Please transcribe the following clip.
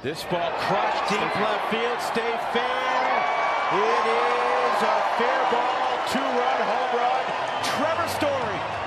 This ball crushed deep left field. Stay fair. It is a fair ball. 2-run home run. Trevor Story